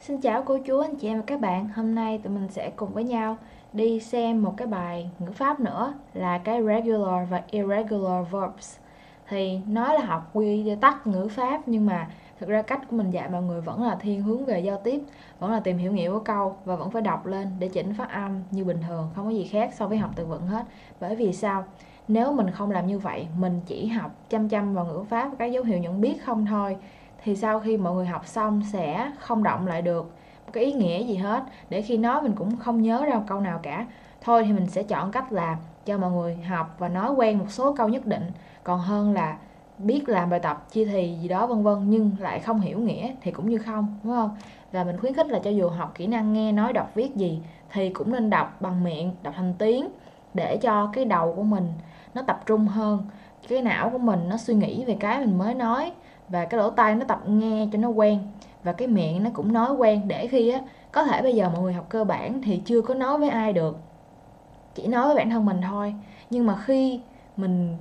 Xin chào cô chú, anh chị em và các bạn. Hôm nay tụi mình sẽ cùng với nhau đi xem một cái bài ngữ pháp nữa là cái regular và irregular verbs. Thì nói là học quy tắc ngữ pháp nhưng mà thực ra cách của mình dạy mọi người vẫn là thiên hướng về giao tiếp, vẫn là tìm hiểu nghĩa của câu và vẫn phải đọc lên để chỉnh phát âm như bình thường, không có gì khác so với học từ vựng hết. Bởi vì sao? Nếu mình không làm như vậy, mình chỉ học chăm chăm vào ngữ pháp các dấu hiệu nhận biết không thôi, thì sau khi mọi người học xong sẽ không động lại được cái ý nghĩa gì hết, để khi nói mình cũng không nhớ ra một câu nào cả. Thôi thì mình sẽ chọn cách là cho mọi người học và nói quen một số câu nhất định, còn hơn là biết làm bài tập chia thì gì đó vân vân nhưng lại không hiểu nghĩa thì cũng như không, đúng không? Và mình khuyến khích là cho dù học kỹ năng nghe nói đọc viết gì thì cũng nên đọc bằng miệng, đọc thành tiếng, để cho cái đầu của mình nó tập trung hơn, cái não của mình nó suy nghĩ về cái mình mới nói, và cái lỗ tai nó tập nghe cho nó quen, và cái miệng nó cũng nói quen, để khi á có thể bây giờ mọi người học cơ bản thì chưa có nói với ai được, chỉ nói với bản thân mình thôi, nhưng mà khi mình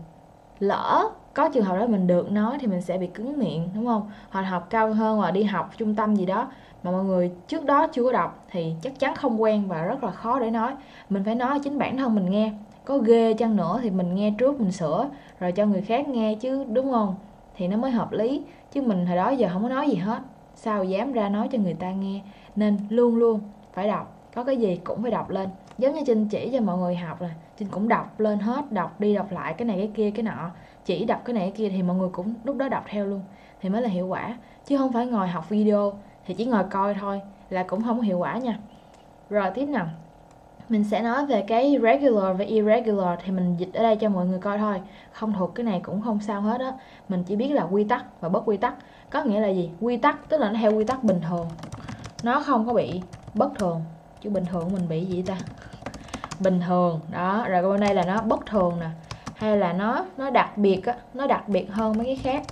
lỡ có trường hợp đó mình được nói thì mình sẽ bị cứng miệng, đúng không? Hoặc học cao hơn hoặc đi học trung tâm gì đó mà mọi người trước đó chưa có đọc thì chắc chắn không quen và rất là khó để nói. Mình phải nói chính bản thân mình nghe, có ghê chăng nữa thì mình nghe trước mình sửa rồi cho người khác nghe chứ, đúng không? Thì nó mới hợp lý, chứ mình hồi đó giờ không có nói gì hết, sao dám ra nói cho người ta nghe. Nên luôn luôn phải đọc, có cái gì cũng phải đọc lên. Giống như Trinh chỉ cho mọi người học là Trinh cũng đọc lên hết, đọc đi đọc lại cái này cái kia cái nọ, chỉ đọc cái này cái kia thì mọi người cũng lúc đó đọc theo luôn thì mới là hiệu quả, chứ không phải ngồi học video thì chỉ ngồi coi thôi là cũng không có hiệu quả nha. Rồi tiếp nào, mình sẽ nói về cái regular và irregular, thì mình dịch ở đây cho mọi người coi thôi, không thuộc cái này cũng không sao hết á. Mình chỉ biết là quy tắc và bất quy tắc. Có nghĩa là gì? Quy tắc tức là nó theo quy tắc bình thường, nó không có bị bất thường. Chứ bình thường mình bị gì ta? Bình thường đó, rồi bên đây là nó bất thường nè, hay là nó đặc biệt á, nó đặc biệt hơn mấy cái khác.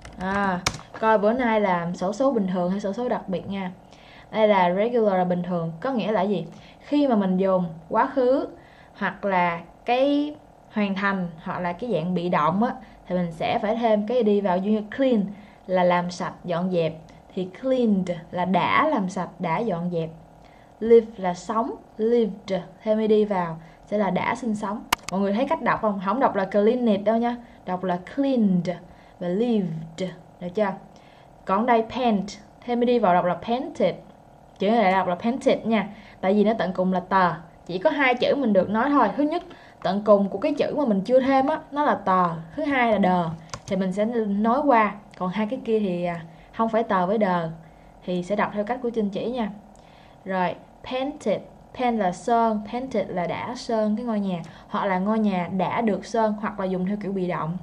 Coi bữa nay làm xổ số bình thường hay xổ số đặc biệt nha. Đây là regular là bình thường, có nghĩa là gì? Khi mà mình dùng quá khứ hoặc là cái hoàn thành hoặc là cái dạng bị động á, thì mình sẽ phải thêm cái đi vào, như clean là làm sạch, dọn dẹp, thì cleaned là đã làm sạch, đã dọn dẹp. Live là sống, lived thêm id vào sẽ là đã sinh sống. Mọi người thấy cách đọc không? Không đọc là cleaned đâu nha, đọc là cleaned và lived, được chưa? Còn đây paint, thêm id vào đọc là painted, chữ này đọc là painted nha, tại vì nó tận cùng là tờ. Chỉ có hai chữ mình được nói thôi. Thứ nhất, tận cùng của cái chữ mà mình chưa thêm á, nó là tờ. Thứ hai là đờ, thì mình sẽ nói qua. Còn hai cái kia thì không phải tờ với đờ, thì sẽ đọc theo cách của Trinh chỉ nha. Rồi, painted, paint là sơn, painted là đã sơn cái ngôi nhà, hoặc là ngôi nhà đã được sơn, hoặc là dùng theo kiểu bị động.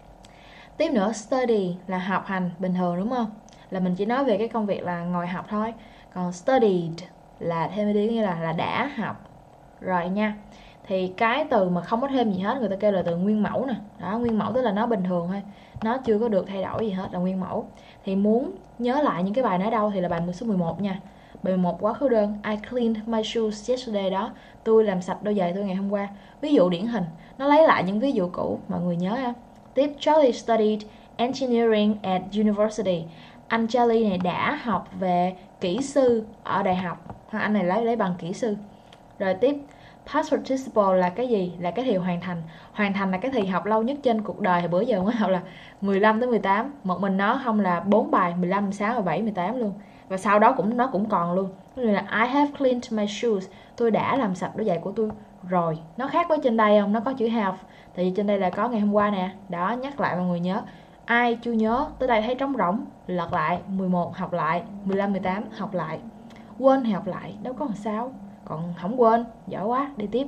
Tiếp nữa, study là học hành bình thường, đúng không? Là mình chỉ nói về cái công việc là ngồi học thôi. Còn studied là thêm đi, nghĩa là đã học. Rồi nha. Thì cái từ mà không có thêm gì hết người ta kêu là từ nguyên mẫu nè. Đó, nguyên mẫu tức là nó bình thường thôi, nó chưa có được thay đổi gì hết, là nguyên mẫu. Thì muốn nhớ lại những cái bài này ở đâu thì là bài số 11 nha. Bài 11 quá khứ đơn, I cleaned my shoes yesterday đó, tôi làm sạch đôi giày tôi ngày hôm qua. Ví dụ điển hình, nó lấy lại những ví dụ cũ, mọi người nhớ ha. Tiếp, Charlie studied engineering at university. Anh Charlie này đã học về kỹ sư ở đại học, anh này lấy bằng kỹ sư. Rồi tiếp, past participle là cái gì? Là cái thì hoàn thành. Hoàn thành là cái thì học lâu nhất trên cuộc đời, thì bữa giờ mới học là 15 tới 18. Một mình nó không là 4 bài, 15, 16, 17, 18 luôn. Và sau đó nó cũng còn luôn. Nên là I have cleaned my shoes, tôi đã làm sạch đôi giày của tôi rồi. Nó khác với trên đây không? Nó có chữ have, tại vì trên đây là có ngày hôm qua nè. Đó, nhắc lại mọi người nhớ. Ai chưa nhớ tới đây thấy trống rỗng, lật lại 11 học lại, 15, 18 học lại. Quên thì học lại, đâu có làm sao. Còn không quên, giỏi quá. Đi tiếp.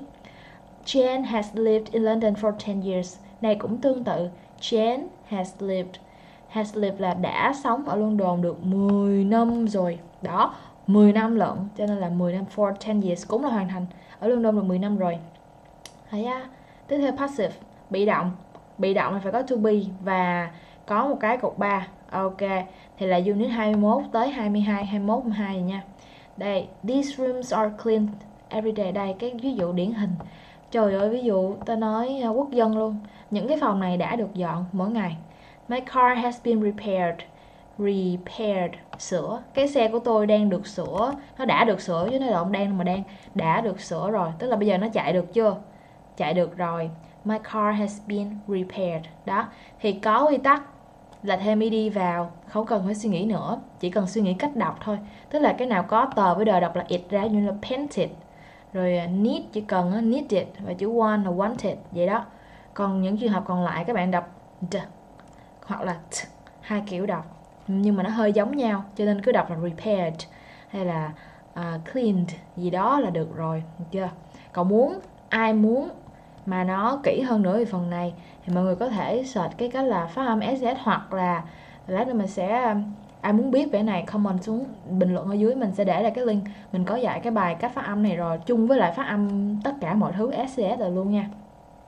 Jane has lived in London for 10 years. Này cũng tương tự. Jane has lived. Has lived là đã sống ở London được 10 năm rồi. Đó, 10 năm lận, cho nên là 10 năm, for 10 years cũng là hoàn thành. Ở London được 10 năm rồi. Thấy á. Tiếp theo passive, bị động. Bị động là phải có to be và có một cái cột 3. Ok, thì là unit 21 tới 22, 21, 22 nha. Đây, these rooms are cleaned every day. Đây, cái ví dụ điển hình. Trời ơi, ví dụ ta nói quốc dân luôn. Những cái phòng này đã được dọn mỗi ngày. My car has been repaired. repaired, sửa. Cái xe của tôi đang được sửa, nó đã được sửa chứ nó lộn đang mà đang đã được sửa rồi, tức là bây giờ nó chạy được chưa? Chạy được rồi. My car has been repaired. Đó, thì có quy tắc là thêm ed vào, không cần phải suy nghĩ nữa, chỉ cần suy nghĩ cách đọc thôi. Tức là cái nào có tờ với đời đọc là it ra, như là painted. Rồi need chỉ cần needed, và chữ want là wanted, vậy đó. Còn những trường hợp còn lại các bạn đọc d hoặc là t, hai kiểu đọc nhưng mà nó hơi giống nhau, cho nên cứ đọc là repaired hay là cleaned gì đó là được rồi, được chưa? Còn ai muốn mà nó kỹ hơn nữa về phần này thì mọi người có thể search cái cách là phát âm SS, hoặc là lát nữa mình sẽ, ai muốn biết về này comment xuống bình luận ở dưới, mình sẽ để lại cái link. Mình có dạy cái bài cách phát âm này rồi, chung với lại phát âm tất cả mọi thứ SCS rồi luôn nha.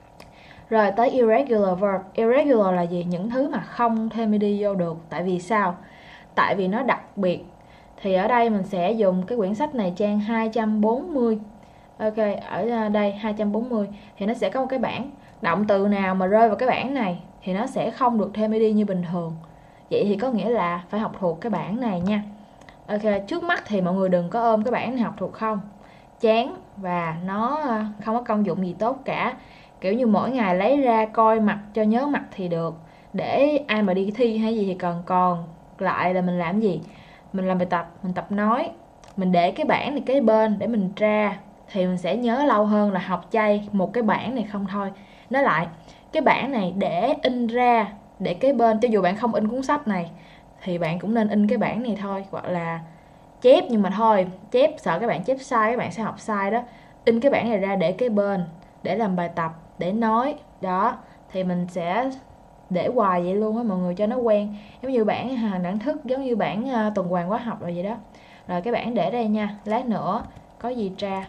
Rồi tới irregular verb. Irregular là gì? Những thứ mà không thêm ed vô được. Tại vì sao? Tại vì nó đặc biệt. Thì ở đây mình sẽ dùng cái quyển sách này trang 240. Ok, ở đây 240 thì nó sẽ có một cái bảng. Động từ nào mà rơi vào cái bảng này thì nó sẽ không được thêm ed như bình thường. Vậy thì có nghĩa là phải học thuộc cái bảng này nha. Ok, trước mắt thì mọi người đừng có ôm cái bảng này học thuộc không. Chán và nó không có công dụng gì tốt cả. Kiểu như mỗi ngày lấy ra coi mặt cho nhớ mặt thì được, để ai mà đi thi hay gì thì còn lại là mình làm gì? Mình làm bài tập, mình tập nói, mình để cái bảng này kế bên để mình tra thì mình sẽ nhớ lâu hơn là học chay một cái bảng này không thôi. Nói lại, cái bảng này để in ra, để kế bên, cho dù bạn không in cuốn sách này thì bạn cũng nên in cái bảng này thôi, hoặc là chép, nhưng mà thôi, chép sợ các bạn chép sai, các bạn sẽ học sai đó. In cái bảng này ra để kế bên để làm bài tập, để nói đó, thì mình sẽ để hoài vậy luôn á mọi người, cho nó quen. Giống như bảng hàng đẳng thức, giống như bảng tuần hoàn khóa học rồi vậy đó. Rồi cái bảng để đây nha, lát nữa có gì tra.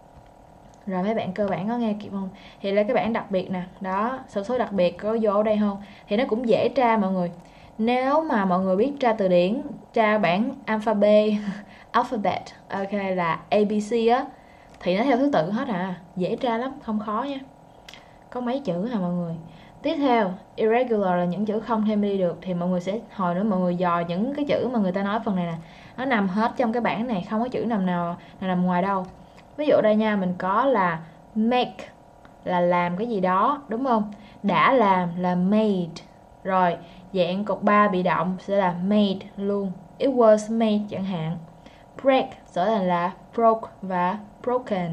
Rồi mấy bạn cơ bản có nghe kịp không? Thì là cái bảng đặc biệt nè, đó, số đặc biệt có vô ở đây không? Thì nó cũng dễ tra mọi người. Nếu mà mọi người biết tra từ điển, tra bảng alphabet, ok, là ABC á, thì nó theo thứ tự hết à, dễ tra lắm, không khó nha. Có mấy chữ hả mọi người? Tiếp theo, irregular là những chữ không thêm đi được, thì mọi người sẽ hồi nữa mọi người dò những cái chữ mà người ta nói phần này nè, nó nằm hết trong cái bảng này, không có chữ nào nằm ngoài đâu. Ví dụ đây nha, mình có là make là làm cái gì đó, đúng không? Đã làm là made. Rồi, dạng cột 3 bị động sẽ là made luôn. It was made chẳng hạn. Break sẽ là broke và broken.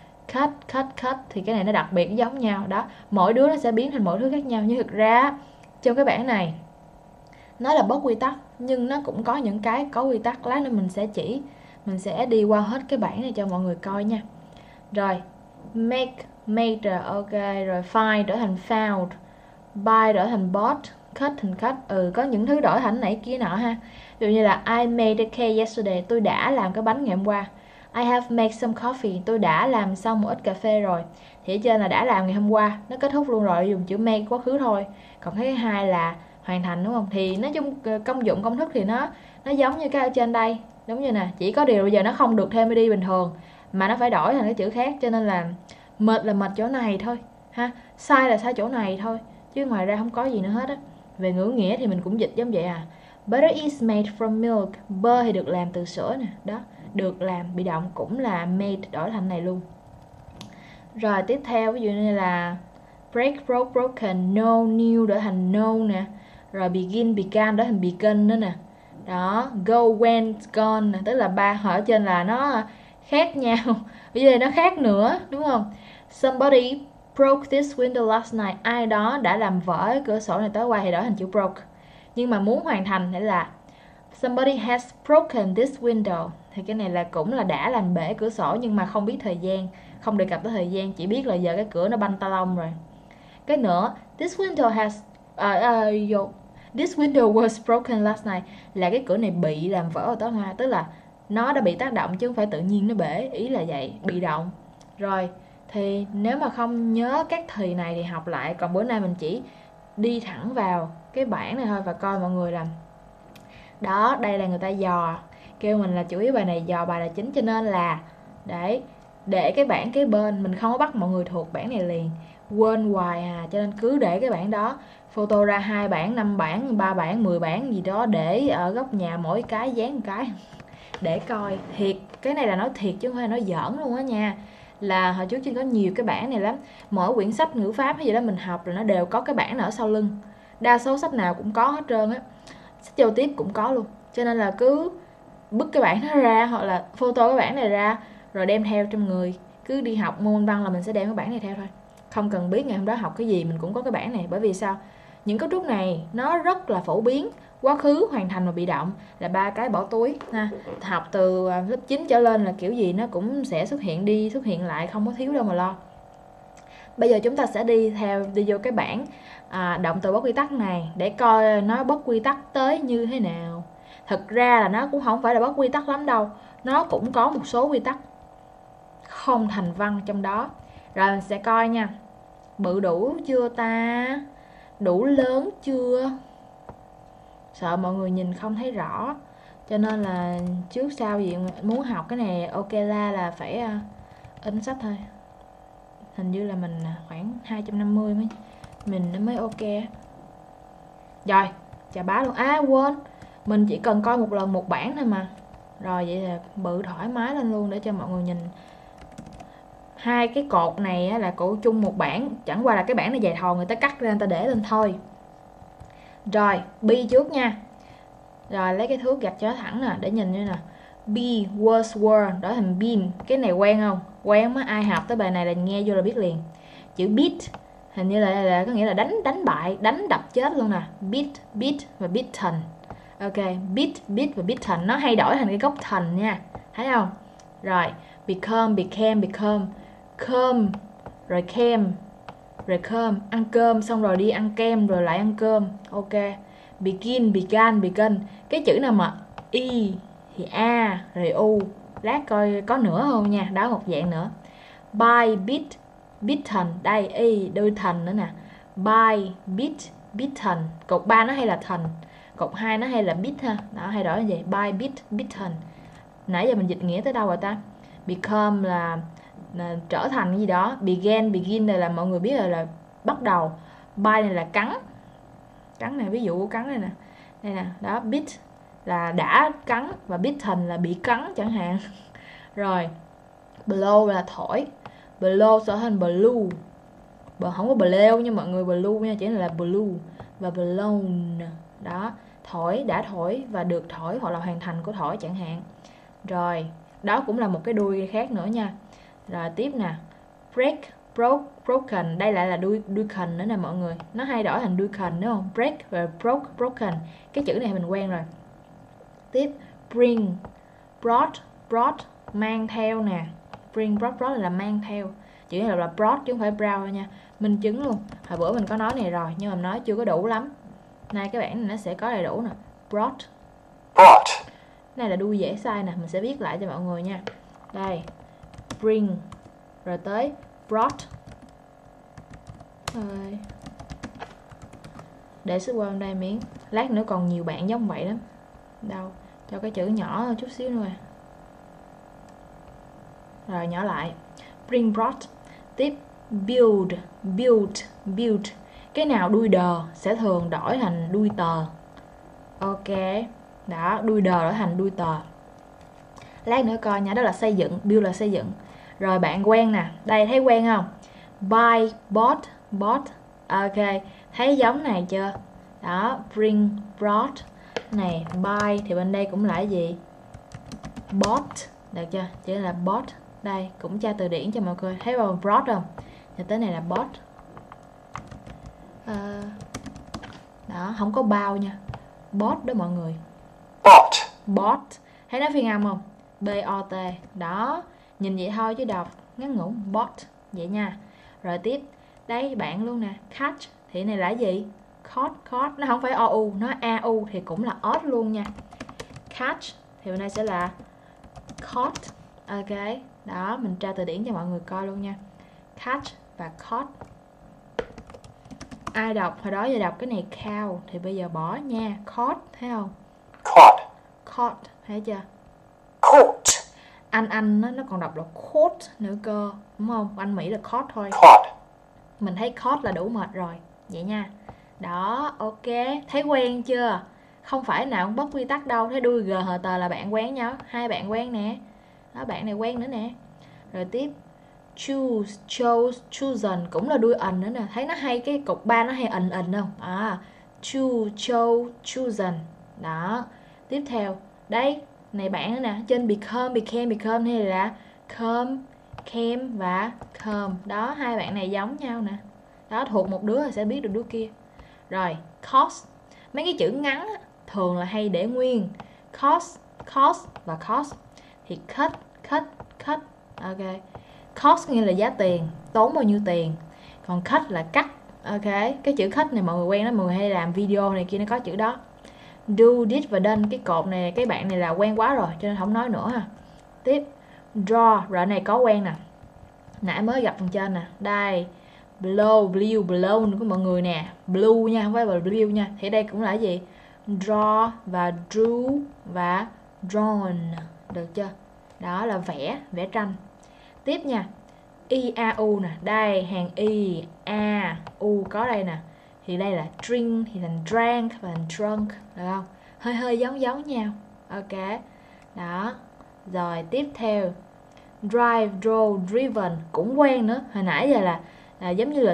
Cut thì cái này nó đặc biệt giống nhau đó. Mỗi đứa nó sẽ biến thành mỗi thứ khác nhau. Nhưng thực ra trong cái bảng này nó là bất quy tắc, nhưng nó cũng có những cái có quy tắc. Lát nữa mình sẽ đi qua hết cái bảng này cho mọi người coi nha. Rồi, make, made rồi, ok. Rồi find đổi thành found, buy đổi thành bought, cut thành cut. Có những thứ đổi thành này kia nọ ha. Ví dụ như là I made a cake yesterday, tôi đã làm cái bánh ngày hôm qua. I have made some coffee, tôi đã làm xong một ít cà phê rồi. Thì ở trên là đã làm ngày hôm qua, nó kết thúc luôn rồi, dùng chữ make quá khứ thôi. Còn cái hai là hoàn thành, đúng không? Thì nói chung công dụng công thức thì nó giống như cái ở trên đây, giống như nè, chỉ có điều bây giờ nó không được thêm ed bình thường mà nó phải đổi thành cái chữ khác, cho nên là mệt chỗ này thôi ha, sai là sai chỗ này thôi, chứ ngoài ra không có gì nữa hết á. Về ngữ nghĩa thì mình cũng dịch giống vậy à. Butter is made from milk, bơ thì được làm từ sữa nè, đó, được làm bị động cũng là made đổi thành này luôn. Rồi tiếp theo ví dụ như là break, broke, broken, know, new đổi thành know nè. Rồi begin, began đổi thành begun nữa nè. Đó, go, went, gone nè. Tức là ba ở trên là nó khác nhau, bây giờ nó khác nữa, đúng không? Somebody broke this window last night, ai đó đã làm vỡ cái cửa sổ này tối qua thì đổi thành chữ broke. Nhưng mà muốn hoàn thành thì là somebody has broken this window, thì cái này là cũng là đã làm bể cửa sổ, nhưng mà không biết thời gian, không đề cập tới thời gian, chỉ biết là giờ cái cửa nó banh ta lông rồi. Cái nữa, this window has this window was broken last night, là cái cửa này bị làm vỡ vào tối qua, tức là nó đã bị tác động chứ không phải tự nhiên nó bể, ý là vậy, bị động. Rồi, thì nếu mà không nhớ các thì này thì học lại, còn bữa nay mình chỉ đi thẳng vào cái bảng này thôi và coi mọi người làm. Đó, đây là người ta dò, kêu mình là chủ yếu bài này dò bài là chính, cho nên là để cái bảng kế bên, mình không có bắt mọi người thuộc bảng này liền, quên hoài à, cho nên cứ để cái bảng đó, photo ra 2 bảng, 5 bảng, 3 bảng, 10 bảng gì đó để ở góc nhà, mỗi cái dán một cái để coi. Thiệt, cái này là nói thiệt chứ không phải là nói giỡn luôn á nha. Là hồi trước Trinh có nhiều cái bảng này lắm, mỗi quyển sách ngữ pháp hay gì đó mình học là nó đều có cái bảng nào ở sau lưng, đa số sách nào cũng có hết trơn á, sách giao tiếp cũng có luôn. Cho nên là cứ bứt cái bảng nó ra hoặc là photo cái bảng này ra rồi đem theo trong người, cứ đi học môn văn là mình sẽ đem cái bảng này theo thôi, không cần biết ngày hôm đó học cái gì mình cũng có cái bảng này. Bởi vì sao? Những cấu trúc này nó rất là phổ biến, quá khứ, hoàn thành và bị động là 3 cái bỏ túi ha. Học từ lớp 9 trở lên là kiểu gì nó cũng sẽ xuất hiện đi xuất hiện lại, không có thiếu đâu mà lo. Bây giờ chúng ta sẽ đi vô cái bảng động từ bất quy tắc này để coi nó bất quy tắc tới như thế nào. Thực ra là nó cũng không phải là bất quy tắc lắm đâu, nó cũng có một số quy tắc không thành văn trong đó. Rồi mình sẽ coi nha. Bự đủ chưa ta? Đủ lớn chưa? Sợ mọi người nhìn không thấy rõ, cho nên là trước sau gì muốn học cái này ok là phải in sách thôi. Hình như là mình khoảng 250 mình mới ok. Rồi, chà bá luôn. Quên, mình chỉ cần coi một lần một bản thôi mà. Rồi vậy là bự thoải mái lên luôn để cho mọi người nhìn. Hai cái cột này là cột chung một bảng, chẳng qua là cái bảng này dài thòn người ta cắt ra người ta để lên thôi. Rồi, bi trước nha. Rồi lấy cái thước gạch cho nó thẳng nè để nhìn như nè. Be, was, were đổi thành been. Cái này quen không? Quen á, ai học tới bài này là nghe vô là biết liền. Chữ beat hình như là có nghĩa là đánh bại, đánh đập chết luôn nè. Beat và beaten. Ok, beat và beaten nó hay đổi thành cái gốc thành nha. Thấy không? Rồi, become, come rồi came rồi cơm, ăn cơm xong rồi đi ăn kem rồi lại ăn cơm. Ok. Began. Cái chữ nào mà y thì a rồi u, lát coi có nữa không nha, đó một dạng nữa. Beaten, đây y đôi thành nữa nè. Beaten, cột 3 nó hay là thành, cột 2 nó hay là beat ha, đó hay đổi như vậy. Beaten. Nãy giờ mình dịch nghĩa tới đâu rồi ta? Become là trở thành cái gì đó. Begin này là mọi người biết là bắt đầu. Bite này là cắn này, ví dụ cắn này nè, đây nè, đó. Bit là đã cắn và bitten là bị cắn chẳng hạn. Rồi blow là thổi, blow sẽ thành blue, không có blow nha mọi người, blue nha, chỉ là blue. Và blown đó, thổi, đã thổi và được thổi hoặc là hoàn thành của thổi chẳng hạn. Rồi đó cũng là một cái đuôi khác nữa nha. Rồi tiếp nè, broken, đây lại là đuôi cần nữa nè mọi người, nó hay đổi thành đuôi cần đúng không? Break và broken, cái chữ này mình quen rồi. Tiếp bring, brought mang theo nè. Bring, brought là mang theo, chữ này là brought chứ không phải brown nha. Minh chứng luôn, hồi bữa mình có nói này rồi nhưng mà mình nói chưa có đủ lắm. Nay cái bảng này nó sẽ có đầy đủ nè. Brought này là đuôi dễ sai nè, mình sẽ viết lại cho mọi người nha. Đây, bring rồi tới brought. Rồi để sức qua đây miếng, lát nữa còn nhiều bạn giống vậy lắm. Đâu, cho cái chữ nhỏ chút xíu nữa. Rồi nhỏ lại. Bring, brought. Tiếp build. Cái nào đuôi đờ sẽ thường đổi thành đuôi tờ. Ok, đó, đuôi đờ đổi thành đuôi tờ. Lát nữa coi nha, đó là xây dựng, build là xây dựng. Rồi bạn quen nè, đây thấy quen không? Buy, bought. Ok, thấy giống này chưa? Đó, bring, brought. Này, buy thì bên đây cũng là cái gì? Bought, được chưa? Chỉ là bought. Đây, cũng tra từ điển cho mọi người. Thấy không? Brought không? Thì tới này là bought. Đó, không có bao nha. Bought đó mọi người. Bought. Thấy nó phiên âm không? B-O-T. Đó, nhìn vậy thôi chứ đọc ngắn ngủn. Bought. Vậy nha. Rồi tiếp, đây bạn luôn nè. Catch thì này là gì? Caught. Nó không phải O-U, nó A-U thì cũng là odd luôn nha. Catch thì bên đây sẽ là caught. Ok, đó, mình tra từ điển cho mọi người coi luôn nha. Catch và caught. Ai đọc hồi đó giờ đọc cái này cow thì bây giờ bỏ nha. Caught, thấy không? Caught, thấy chưa? Anh nó còn đọc là caught nữa cơ, đúng không? Anh Mỹ là caught thôi. Mình thấy caught là đủ mệt rồi. Vậy nha. Đó, ok. Thấy quen chưa? Không phải nào cũng bất quy tắc đâu. Thấy đuôi g hờ tờ là bạn quen nhau. Hai bạn quen nè. Đó, bạn này quen nữa nè. Rồi tiếp choose, chose, chosen cũng là đuôi ần nữa nè. Thấy nó hay, cái cục 3 nó hay ần không? Choose, chose, chosen. Đó. Tiếp theo, đây, này bạn nữa nè. Trên become hay là come, came và come. Đó, hai bạn này giống nhau nè. Đó, thuộc một đứa là sẽ biết được đứa kia. Rồi, cost. Mấy cái chữ ngắn á, thường là hay để nguyên. Cost và cost. Thì cut. Ok. Cost nghĩa là giá tiền, tốn bao nhiêu tiền. Còn cut là cắt. Ok, cái chữ cut này mọi người quen đó, mọi người hay làm video này kia nó có chữ đó. Do, did và done, cái cột này, cái bạn này là quen quá rồi cho nên không nói nữa ha. Tiếp, draw, rồi này có quen nè. Nãy mới gặp phần trên nè. Đây, blow, blown của mọi người nè. Blue nha, không phải là blue nha. Thì đây cũng là gì? Draw và drew và drawn. Được chưa? Đó là vẽ tranh. Tiếp nha. I, A, U nè. Đây, hàng I, A, U có đây nè. Thì đây là drink, thì thành drank và thành drunk. Được không? Hơi giống nhau. Ok. Đó. Rồi tiếp theo. Drive, drove, driven cũng quen nữa. Hồi nãy giờ là giống như là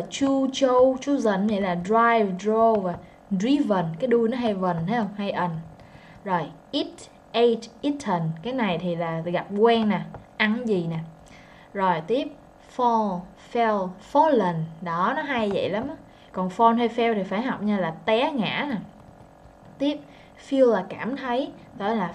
chosen này là drive, drove và driven. Cái đuôi nó hay vần thấy không? Hay ẩn. Rồi eat, ate, eaten. Cái này thì là gặp quen nè. Ăn gì nè. Rồi tiếp fall, fell, fallen. Đó, nó hay vậy lắm. Còn fall hay fell thì phải học nha, là té ngã nè. Tiếp feel là cảm thấy. Đó là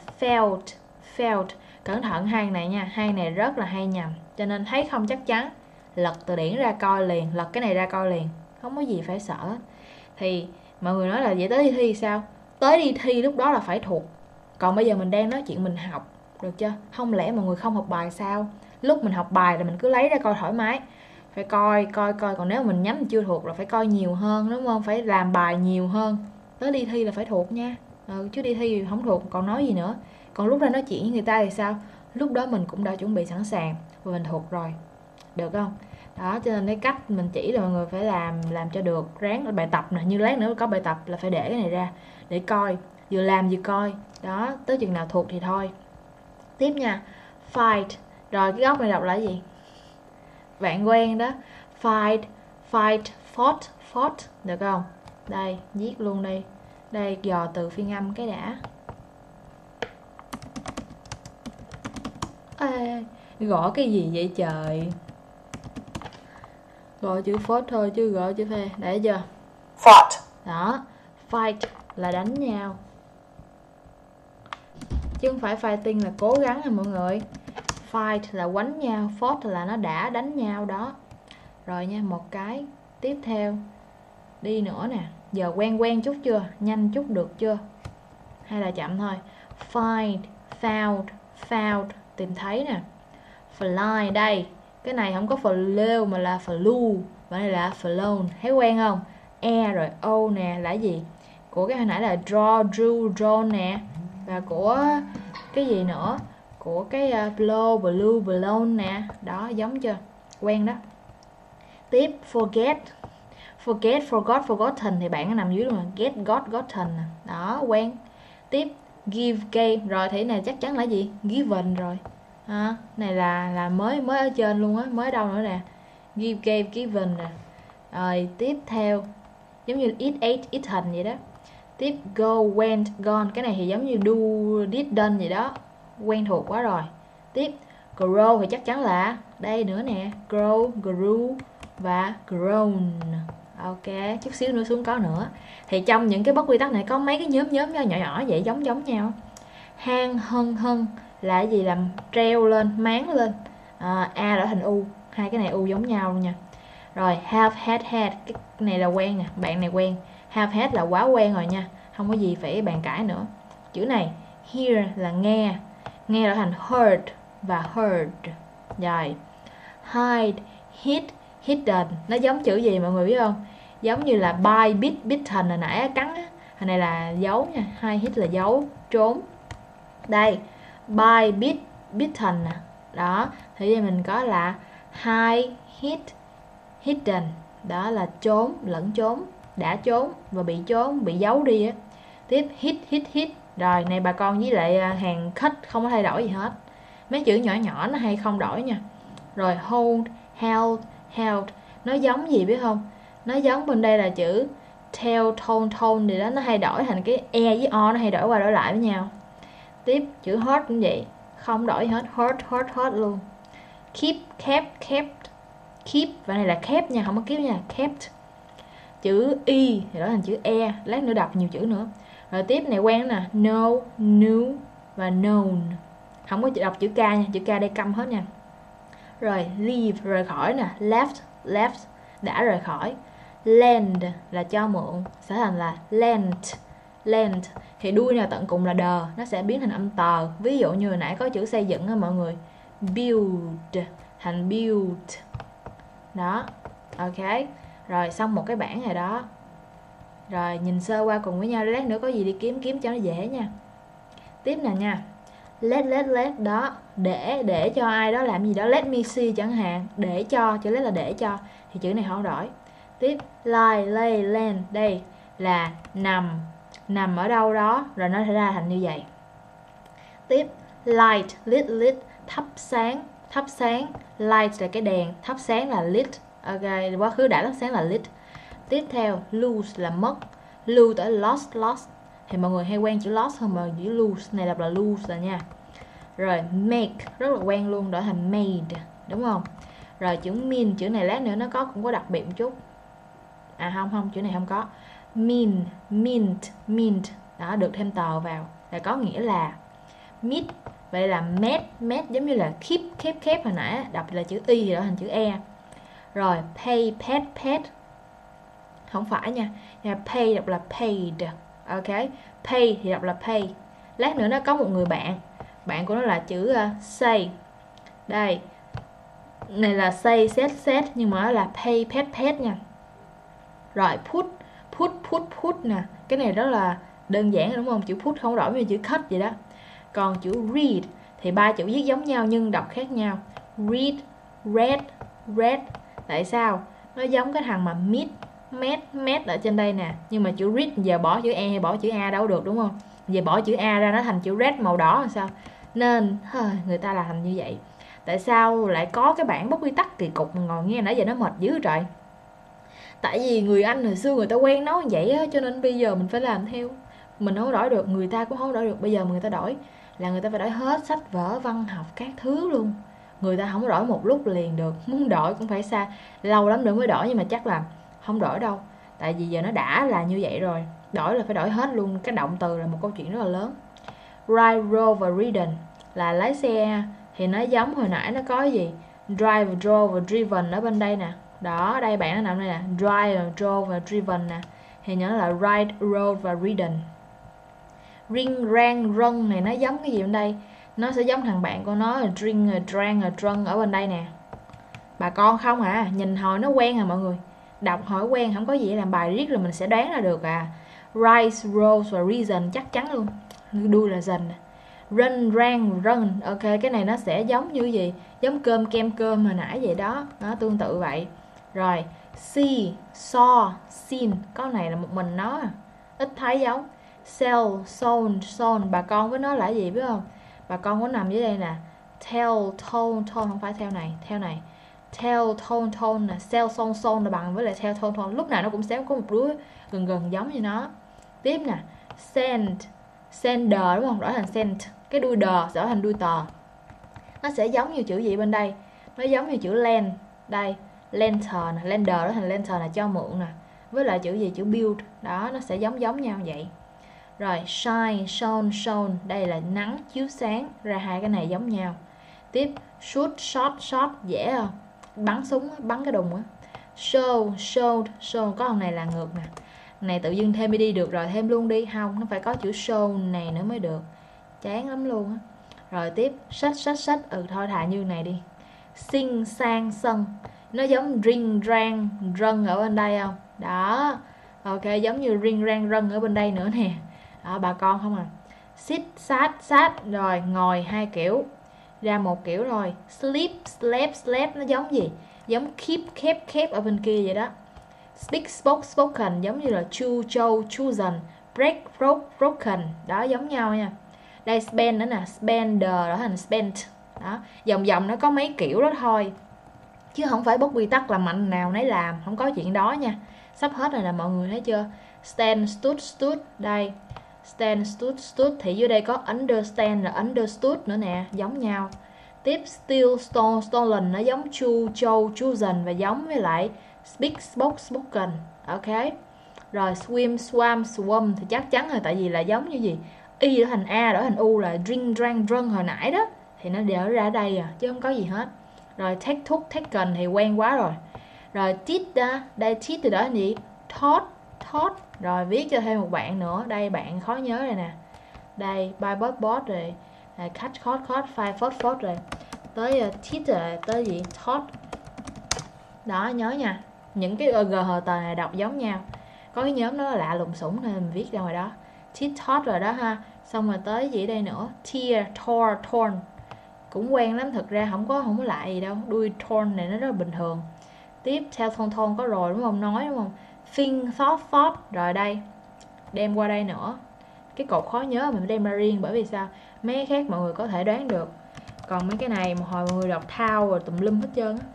felt. Cẩn thận hai này nha, hai này rất là hay nhầm. Cho nên thấy không chắc chắn, lật từ điển ra coi liền, lật cái này ra coi liền. Không có gì phải sợ. Thì mọi người nói là vậy tới đi thi sao? Tới đi thi lúc đó là phải thuộc. Còn bây giờ mình đang nói chuyện mình học, được chưa? Không lẽ mọi người không học bài sao? Lúc mình học bài là mình cứ lấy ra coi thoải mái. Phải coi. Còn nếu mình nhắm mình chưa thuộc là phải coi nhiều hơn, đúng không? Phải làm bài nhiều hơn. Tới đi thi là phải thuộc nha. Chứ đi thi không thuộc còn nói gì nữa. Còn lúc ra nói chuyện với người ta thì sao? Lúc đó mình cũng đã chuẩn bị sẵn sàng và mình thuộc rồi. Được không? Đó, cho nên cái cách mình chỉ là mọi người phải làm cho được. Ráng bài tập nè, như lát nữa có bài tập là phải để cái này ra để coi, vừa làm vừa coi. Đó, tới chừng nào thuộc thì thôi. Tiếp nha. Fight. Rồi cái góc này đọc là gì? Bạn quen đó. Fight, fought. Được không? Đây, viết luôn đi. Đây, dò từ phiên âm cái đã. Ê, gõ cái gì vậy trời? Gọi chữ fought thôi chứ gọi chữ phê. Để chưa? Fought. Đó, fight là đánh nhau. Chứ không phải fighting là cố gắng nha mọi người. Fight là quánh nhau, fought là nó đã đánh nhau đó. Rồi nha, một cái tiếp theo. Đi nữa nè. Giờ quen chút chưa? Nhanh chút được chưa? Hay là chậm thôi? Find, found, tìm thấy nè. Fly đây. Cái này không có flew mà là flew. Và đây là flown. Thấy quen không? E rồi O nè là gì? Của cái hồi nãy là draw, drew, drawn nè. Và của cái gì nữa? Của cái blow, blue, blown nè. Đó, giống chưa? Quen đó. Tiếp forget, forgot, forgotten thì bạn nó nằm dưới luôn rồi. Get, got, gotten nè. Đó, quen. Tiếp give, gave. Rồi thì này chắc chắn là gì? Given rồi. Này là mới ở trên luôn á, mới đâu nữa nè. Give, gave, given nè. Rồi tiếp theo giống như eat, ate, eaten vậy đó. Tiếp go, went, gone. Cái này thì giống như do, did, done vậy đó. Quen thuộc quá rồi. Tiếp grow thì chắc chắn là đây nữa nè. Grow, grew và grown. Ok, chút xíu nữa xuống có nữa. Thì trong những cái bất quy tắc này có mấy cái nhóm nhỏ vậy giống nhau. Hang, hân là gì? Làm treo lên, máng lên. A đổi thành U. Hai cái này U giống nhau nha. Rồi have, had. Cái này là quen nè, bạn này quen. Have had là quá quen rồi nha, không có gì phải bàn cãi nữa. Chữ này hear là nghe đổi thành heard và heard. Rồi hide, hidden. Nó giống chữ gì mọi người biết không? Giống như là bite, bitten hồi nãy cắn á. Hồi này là giấu nha. Hide là giấu, trốn. Đây bite, bitten nè. Đó, thì mình có là hide, hidden. đó là trốn, lẫn trốn, đã trốn và bị trốn, bị giấu đi á. Tiếp hit. Rồi này bà con với lại hàng khách không có thay đổi gì hết, mấy chữ nhỏ nhỏ nó hay không đổi nha. Rồi hold, held, nó giống gì biết không? Nó giống bên đây là chữ tell, tone thì đó, nó hay đổi thành cái e với o, nó hay đổi qua đổi lại với nhau. Tiếp chữ hurt cũng vậy, không đổi hết, hurt luôn. Keep, kept, keep và này là kept nha, không có keep nha, kept. Chữ y thì đổi thành chữ e, lát nữa đọc nhiều chữ nữa. Rồi tiếp này quen nè, know, knew và known, không có đọc chữ k nha, chữ k đây câm hết nha. Rồi leave, rời khỏi nè, left, đã rời khỏi. Lend là cho mượn, sẽ thành là lent. Thì đuôi nào tận cùng là đờ, nó sẽ biến thành âm tờ. Ví dụ như hồi nãy có chữ xây dựng á mọi người, build thành built. Đó, ok. Rồi xong một cái bảng này đó. Rồi nhìn sơ qua cùng với nhau, lát nữa có gì đi kiếm cho nó dễ nha. Tiếp nè nha, let đó, để cho ai đó làm gì đó, let me see chẳng hạn, để cho, chữ let là để cho, thì chữ này không đổi. Tiếp lie, lay, land, đây là nằm ở đâu đó, rồi nó sẽ ra thành như vậy. Tiếp light, lit, thắp sáng, light là cái đèn, thắp sáng là lit, ok, quá khứ đã thắp sáng là lit. Tiếp theo lose là mất, lose tới lost, thì mọi người hay quen chữ lost hơn mà chữ lose, này đọc là lose rồi nha. Rồi make rất là quen luôn, đổi thành made, đúng không? Rồi chữ mean, chữ này lát nữa nó cũng có đặc biệt một chút. À không, chữ này không có. Mint, đó, được thêm tờ vào là có nghĩa là meet. Vậy là met giống như là keep hồi nãy, đọc là chữ y thì đổi thành chữ e. Rồi pay, pet, không phải nha, pay đọc là paid, ok. Pay thì đọc là pay. Lát nữa nó có một người bạn của nó là chữ say, đây này là say, set, nhưng mà nó là pay, pet nha. Rồi put nè, cái này rất là đơn giản đúng không? Chữ put không đổi như chữ cut vậy đó. Còn chữ read thì ba chữ viết giống nhau nhưng đọc khác nhau. Read, tại sao? Nó giống cái thằng mà met ở trên đây nè, nhưng mà chữ read giờ bỏ chữ e hay bỏ chữ a đâu được đúng không? Giờ bỏ chữ a ra nó thành chữ red màu đỏ làm sao? Nên người ta làm thành như vậy. Tại sao lại có cái bảng bất quy tắc kỳ cục ngồi nghe nãy giờ nó mệt dữ trời? Tại vì người Anh hồi xưa người ta quen nói như vậy á, cho nên bây giờ mình phải làm theo. Mình không đổi được, người ta cũng không đổi được. Bây giờ người ta đổi là người ta phải đổi hết sách vở văn học các thứ luôn. Người ta không đổi một lúc liền được, muốn đổi cũng phải lâu lắm nữa mới đổi, nhưng mà chắc là không đổi đâu. Tại vì giờ nó đã là như vậy rồi, đổi là phải đổi hết luôn. Cái động từ là một câu chuyện rất là lớn. Ride, drove và ridden là lái xe, thì nó giống hồi nãy nó có gì? Drive, drove và driven ở bên đây nè. Đó, đây bạn nó nằm đây nè, drive, drove và driven nè. Thì nhớ là ride, rode và ridden. Ring, rang, run này nó giống cái gì bên đây? Nó sẽ giống thằng bạn của nó là drink, drank, drunk ở bên đây nè. Bà con không à, nhìn hồi nó quen à mọi người. Đọc hỏi quen, không có gì làm bài riết rồi mình sẽ đoán ra được à. Rise, rose và reason chắc chắn luôn. Đuôi là dần. Run, rang, run. Ok, cái này nó sẽ giống như gì? Giống cơm, kem cơm hồi nãy vậy đó. Nó tương tự vậy. Rồi, see, saw, seen. Có này là một mình nó à. Ít thấy giống. Sell, sold. Bà con với nó là gì biết không? Bà con có nằm dưới đây nè. Tell, told, không phải theo này. Tell, told nè. Sell, sold là bằng với lại tell, told. Lúc nào nó cũng sẽ có một đứa gần giống như nó. Tiếp nè. Sender đúng không? Đổi thành sent. Cái đuôi đờ sẽ đổi thành đuôi tờ. Nó sẽ giống như chữ gì bên đây? Nó giống như chữ lend. Đây, lender nè, lender đổi thành lender là cho mượn nè. Với lại chữ gì? Chữ build. Đó, nó sẽ giống nhau vậy. Rồi, shine, shone. Đây là nắng, chiếu sáng. Ra hai cái này giống nhau. Tiếp, shoot, shot. Dễ không? Bắn súng, bắn cái đùng á. Show. Có con này là ngược nè. Này tự dưng thêm đi được rồi, thêm luôn đi. Không, nó phải có chữ show này nữa mới được. Chán lắm luôn á. Rồi tiếp, sách. Thôi thà như này đi. Sing, sang, sân. Nó giống ring, rang, run ở bên đây không? Đó. Ok, giống như ring, rang, run ở bên đây nữa nè. Đó, bà con không à. Sit, sát. Rồi, ngồi hai kiểu. Ra một kiểu rồi. Sleep, slept. Nó giống gì? Giống keep, kept ở bên kia vậy đó. Speak, spoke, spoken giống như là choose, chose, chosen. Break, broke, broken. Đó, giống nhau nha. Đây spend nữa nè, spender đó thành spent. Đó, vòng vòng nó có mấy kiểu đó thôi, chứ không phải bất quy tắc là mạnh nào nấy làm, không có chuyện đó nha. Sắp hết rồi nè mọi người, thấy chưa? Stand, stood, stood. Đây, stand, stood, stood thì dưới đây có understand là understood nữa nè, giống nhau. Tiếp steal, stole, stolen nó giống choose, chose, chosen và giống với lại speak, spoke, spoken. Ok. Rồi swim, swam, swum thì chắc chắn rồi, tại vì là giống như gì? Y đổi thành A đổi thành U là drink, drank, drunk hồi nãy đó, thì nó đều ra đây à, chứ không có gì hết. Rồi take, took, taken thì quen quá rồi. Rồi teach ra, đây teach thì đó là gì? Taught, taught. Rồi viết cho thêm một bạn nữa, đây bạn khó nhớ rồi nè. Đây by bot bot rồi, catch, caught, caught, five, phốt, phốt rồi. Tới teach rồi, tới gì? Taught. Đó, nhớ nha. Những cái GHT này đọc giống nhau. Có cái nhóm đó là lạ lùng sủng nên mình viết ra ngoài đó. Teach, taught rồi đó ha. Xong rồi tới gì đây nữa? Tear, tore, torn. Cũng quen lắm, thực ra không có lạ gì đâu. Đuôi torn này nó rất là bình thường. Tiếp theo thôn có rồi đúng không? Nói đúng không? Think, thought. Rồi đây, đem qua đây nữa. Cái cột khó nhớ mình đem ra riêng, bởi vì sao? Mấy cái khác mọi người có thể đoán được. Còn mấy cái này một hồi mọi người đọc thao rồi tùm lum hết trơn á.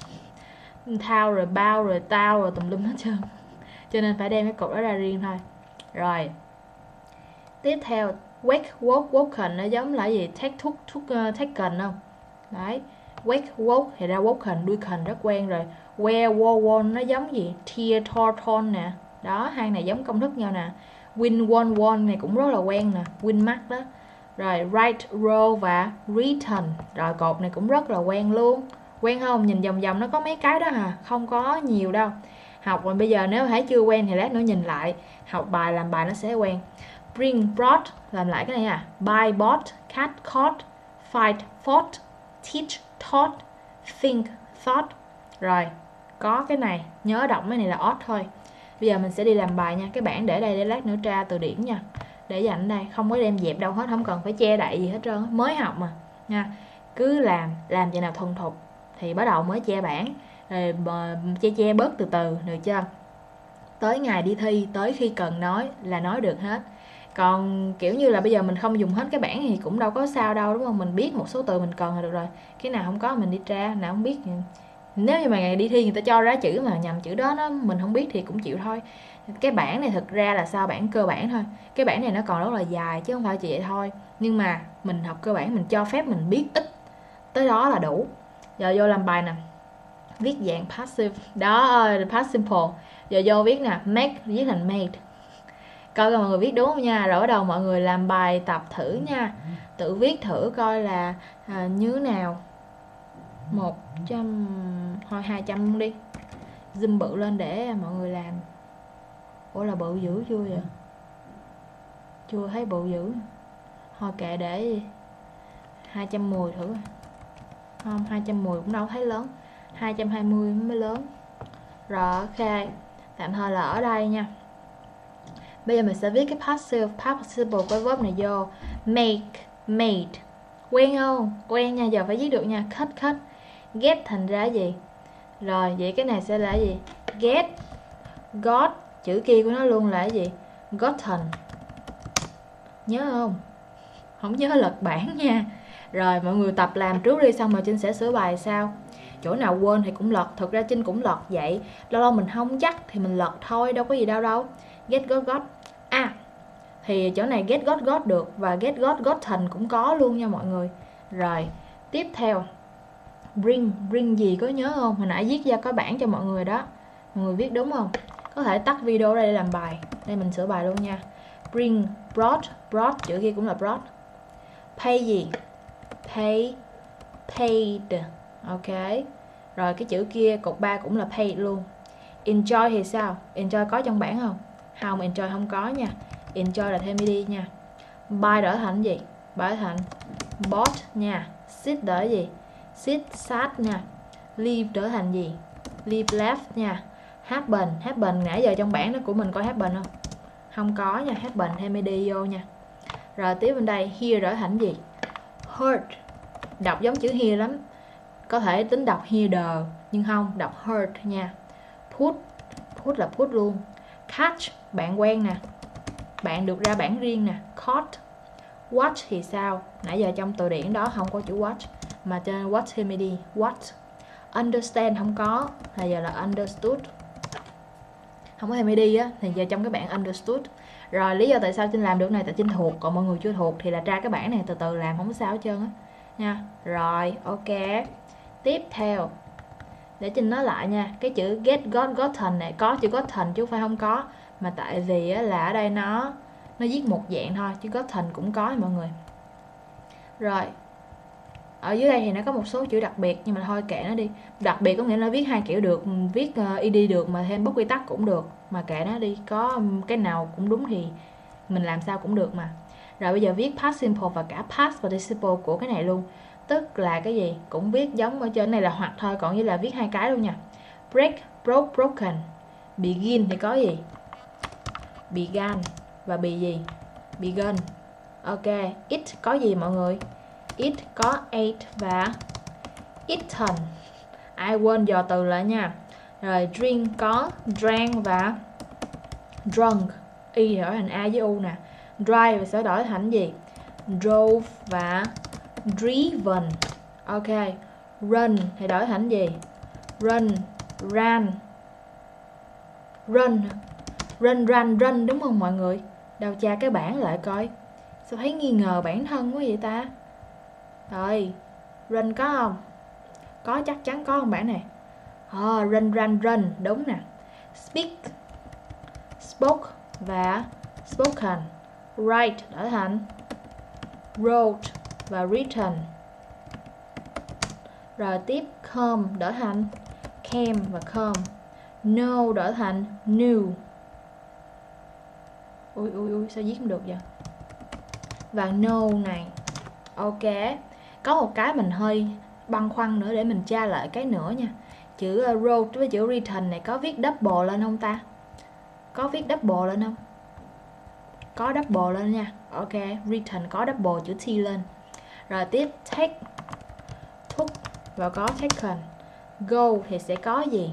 Thao rồi bao rồi tao rồi tùm lum hết trơn. Cho nên phải đem cái cột đó ra riêng thôi. Rồi. Tiếp theo wake, woke, woken nó giống là gì? Take, took, taken không? Đấy. Wake, woke thì ra woken, đuôi cần rất quen rồi. Wear, wore, nó giống gì? Tear, tore, torn nè. Đó, hai này giống công thức nhau nè. Win, won này cũng rất là quen nè. Win mark đó. Rồi write, row và written. Rồi cột này cũng rất là quen luôn. Quen không? Nhìn vòng vòng nó có mấy cái đó hà, không có nhiều đâu. Học rồi bây giờ nếu thấy chưa quen thì lát nữa nhìn lại, học bài làm bài nó sẽ quen. Bring, brought, làm lại cái này à. Buy, bought, catch, caught, fight, fought, teach, taught, think, thought. Rồi, có cái này, nhớ đọc cái này là odd thôi. Bây giờ mình sẽ đi làm bài nha. Cái bảng để đây để lát nữa tra từ điển nha. Để dành đây, không có đem dẹp đâu hết, không cần phải che đậy gì hết trơn, mới học mà nha. Cứ làm cho nào thuần thục thì bắt đầu mới che bảng, rồi che bớt từ từ, được chưa? Tới ngày đi thi, tới khi cần nói là nói được hết. Còn kiểu như là bây giờ mình không dùng hết cái bảng thì cũng đâu có sao đâu, đúng không? Mình biết một số từ mình cần là được rồi. Cái nào không có mình đi tra, nào không biết. Nếu như mà ngày đi thi người ta cho ra chữ mà nhầm chữ đó mình không biết thì cũng chịu thôi. Cái bảng này thực ra là sao? Bảng cơ bản thôi. Cái bảng này nó còn rất là dài chứ không phải chỉ vậy thôi. Nhưng mà mình học cơ bản, mình cho phép mình biết ít, tới đó là đủ. Giờ vô làm bài nè. Viết dạng passive. Đó, past simple. Giờ vô viết nè, make, viết thành made. Coi coi mọi người viết đúng không nha. Rồi bắt đầu mọi người làm bài tập thử nha. Tự viết thử coi là như nào. 100 thôi 200 luôn đi. Zoom bự lên để mọi người làm. Ủa là bự dữ chưa vậy? Chưa thấy bự dữ. Thôi kệ để 210 thử. Không, 210 cũng đâu thấy lớn. 220 mới lớn. Rồi ok, tạm thời là ở đây nha. Bây giờ mình sẽ viết cái passive participle của verb này vô. Make, made. Quen không? Quen nha, giờ phải viết được nha. Cut. Get thành ra gì? Rồi, vậy cái này sẽ là gì? Get, got. Chữ kia của nó luôn là gì? Gotten. Nhớ không? Không nhớ lật bảng nha. Rồi, mọi người tập làm trước đi, xong rồi Trinh sẽ sửa bài sau. Chỗ nào quên thì cũng lật. Thực ra Trinh cũng lật vậy. Lâu lâu mình không chắc thì mình lật thôi, đâu có gì đâu. Get, got. Thì chỗ này get, got được. Và get, gotten cũng có luôn nha mọi người. Rồi, tiếp theo bring gì có nhớ không? Hồi nãy viết ra có bảng cho mọi người đó. Mọi người viết đúng không? Có thể tắt video đây để làm bài. Đây mình sửa bài luôn nha. Bring, brought, chữ kia cũng là brought. Pay gì? Paid. Ok. Rồi cái chữ kia cột 3 cũng là paid luôn. Enjoy thì sao? Enjoy có trong bảng không? Không, enjoy không có nha. Enjoy là thêm id nha. Buy đổi thành gì? Buy thành bought nha. Sit đổi gì? Sat nha. Leave trở thành gì? Leave left nha. Happen nãy giờ trong bảng đó của mình có happen không? Không có nha. Happen thêm id vô nha. Rồi tiếp bên đây here trở thành gì? Hurt. Đọc giống chữ here lắm. Có thể tính đọc here nhưng không, đọc hurt nha. Put good là good luôn. Catch, bạn quen nè, bạn được ra bản riêng nè. Caught. Watch thì sao? Nãy giờ trong từ điển đó không có chữ watch, mà trên watch thêm đi. What. Understand không có, là giờ là understood. Không có thêm đi á, thì giờ trong cái bảng understood. Rồi lý do tại sao Trinh làm được này, tại Trinh thuộc, còn mọi người chưa thuộc thì là ra cái bảng này từ từ làm, không có sao hết trơn á nha. Rồi, ok. Tiếp theo, để Trinh nói lại nha, cái chữ get, got, gotten này có chữ gotten chứ không phải không có, mà tại vì á, là ở đây nó viết một dạng thôi, chứ gotten cũng có mọi người. Rồi, ở dưới đây thì nó có một số chữ đặc biệt, nhưng mà thôi kệ nó đi. Đặc biệt có nghĩa là viết hai kiểu được, viết ed được, mà thêm bất quy tắc cũng được, mà kệ nó đi, có cái nào cũng đúng thì mình làm sao cũng được mà. Rồi bây giờ viết past simple và cả past participle của cái này luôn, tức là cái gì cũng viết giống ở trên này là hoặc thôi, còn như là viết hai cái luôn nha. Break, broke, broken. Begin thì có gì? Began. Và bị gì? Begun. Ok. It có gì mọi người? It có ate và eaten. Ai quên dò từ lại nha. Rồi drink có drank và drunk. Y đổi thành A với U nè. Drive sẽ đổi thành gì? Drove và driven. Ok. Run thì đổi thành gì? Run, ran. Run, run đúng không mọi người? Đâu tra cái bảng lại coi. Sao thấy nghi ngờ bản thân quá vậy ta? Rồi, run có không? Có, chắc chắn có không bản này? Run, đúng nè. Speak, spoke và spoken. Write đổi thành wrote và written. Rồi tiếp come đổi thành came và come. Know đổi thành knew. Ui sao viết không được vậy? Và know này. Ok. Có một cái mình hơi băn khoăn nữa để mình tra lại cái nữa nha. Chữ wrote với chữ written này có viết double lên không ta? Có viết double lên không? Có double lên nha. Ok, written có double chữ T lên. Rồi tiếp take, took và có taken. Go thì sẽ có gì?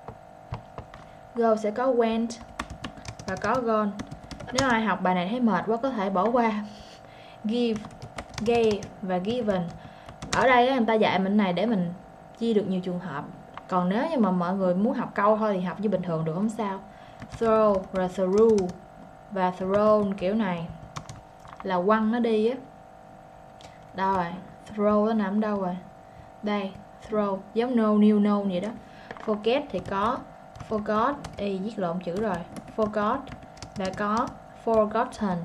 Go sẽ có went và có gone. Nếu ai học bài này thấy mệt quá có thể bỏ qua. Give, gave và given. Ở đây người ta dạy mình này để mình chia được nhiều trường hợp. Còn nếu như mà mọi người muốn học câu thôi thì học như bình thường được, không sao. Throw rồi through và thrown kiểu này là quăng nó đi á. Đâu rồi? Throw nó nằm đâu rồi? Đây, throw giống no, new, no vậy đó. Forget thì có forgot, viết lộn chữ rồi. Forgot và có forgotten.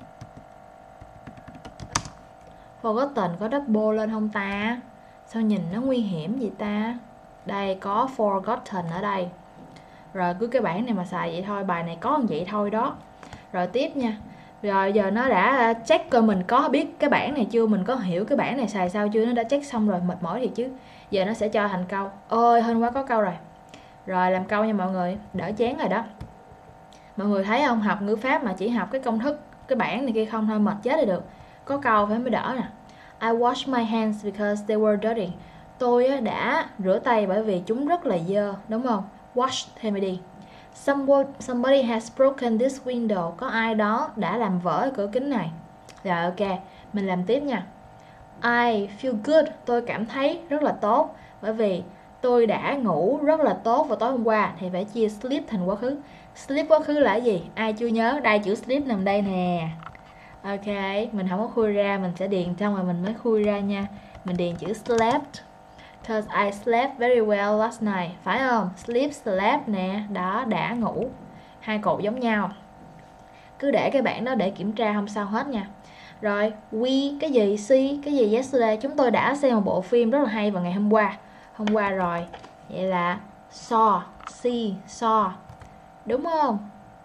Forgotten có double lên không ta? Sao nhìn nó nguy hiểm vậy ta? Đây có forgotten ở đây. Rồi cứ cái bảng này mà xài vậy thôi, bài này có vậy thôi đó. Rồi tiếp nha. Rồi giờ nó đã check coi mình có biết cái bảng này chưa, mình có hiểu cái bảng này xài sao chưa, nó đã check xong rồi, mệt mỏi thì chứ. Giờ nó sẽ cho thành câu. Ôi hên quá có câu rồi. Rồi làm câu nha mọi người, đỡ chán rồi đó. Mọi người thấy không, học ngữ pháp mà chỉ học cái công thức, cái bảng này kia không thôi mệt chết đi được. Có câu phải mới đỡ nè. I washed my hands because they were dirty. Tôi đã rửa tay bởi vì chúng rất là dơ, đúng không? Wash thêm đi. Somebody has broken this window. Có ai đó đã làm vỡ cái cửa kính này. Rồi ok, mình làm tiếp nha. I feel good. Tôi cảm thấy rất là tốt bởi vì tôi đã ngủ rất là tốt vào tối hôm qua. Thì phải chia sleep thành quá khứ. Sleep quá khứ là gì? Ai chưa nhớ? Đây chữ sleep nằm đây nè. Ok, mình không có khui ra, mình sẽ điền xong rồi mình mới khui ra nha. Mình điền chữ slept. Cause I slept very well last night. Phải không? Sleep, slept nè. Đó, đã ngủ. Hai cột giống nhau. Cứ để cái bảng đó để kiểm tra không sao hết nha. Rồi, we, cái gì? See, cái gì? Yesterday. Chúng tôi đã xem một bộ phim rất là hay vào ngày hôm qua. Hôm qua rồi. Vậy là saw, see, saw. Đúng không?